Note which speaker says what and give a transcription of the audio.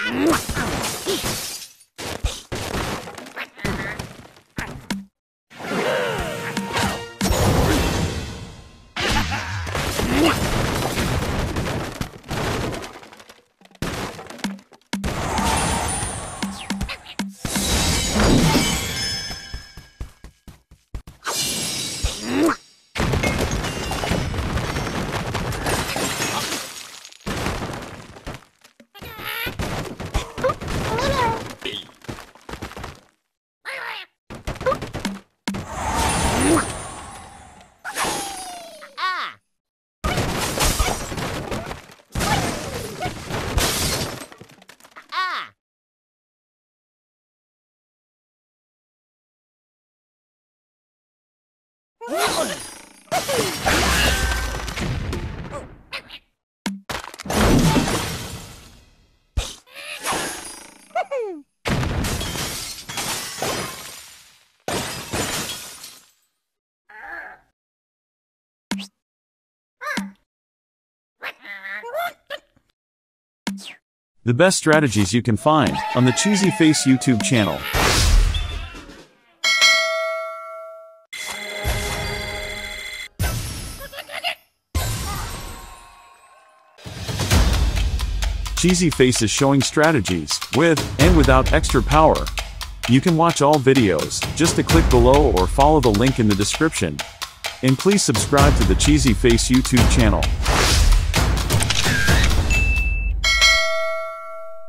Speaker 1: The best strategies you can find on the CheesyFace YouTube channel. CheesyFace is showing strategies with and without extra power. You can watch all videos just to click below or follow the link in the description. And please subscribe to the CheesyFace YouTube channel.